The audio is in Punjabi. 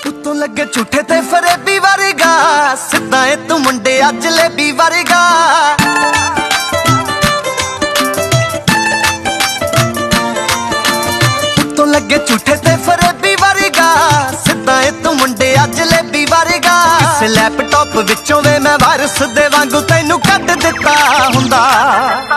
ਉੱਤੋਂ ਲੱਗੇ ਝੂਠੇ ਤੇ ਫਰੇਬੀ ਵਰਗਾ, ਸਿੱਧਾ ਏ ਤੂੰ ਮੁੰਡਿਆ ਜਲੇਬੀ ਵਰਗਾ। ਉੱਤੋਂ ਲੱਗੇ ਝੂਠੇ ਤੇ ਫਰੇਬੀ ਵਰਗਾ, ਸਿੱਧਾ ਏ ਤੂੰ ਮੁੰਡਿਆ ਜਲੇਬੀ ਵਰਗਾ। ਕਿਸੇ ਲੈਪਟਾਪ ਵਿੱਚੋਂ ਵੇ ਮੈਂ ਵਾਇਰਸ ਦੇ ਵਾਂਗੂ ਤੈਨੂੰ ਕੱਢ ਦਿੱਤਾ ਹੁੰਦਾ।